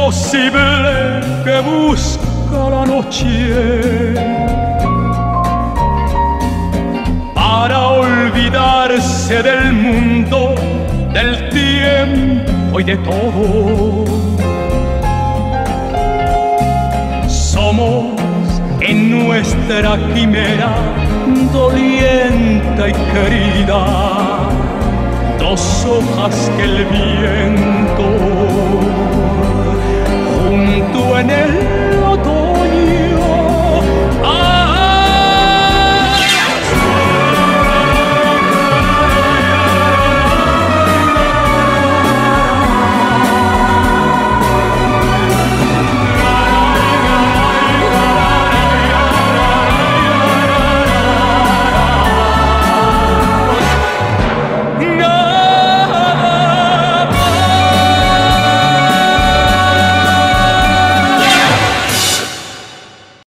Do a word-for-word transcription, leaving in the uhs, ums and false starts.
imposible que busca la noche para olvidarse del mundo, del tiempo y de todo. Somos en nuestra quimera doliente y querida, dos hojas que el viento junto en el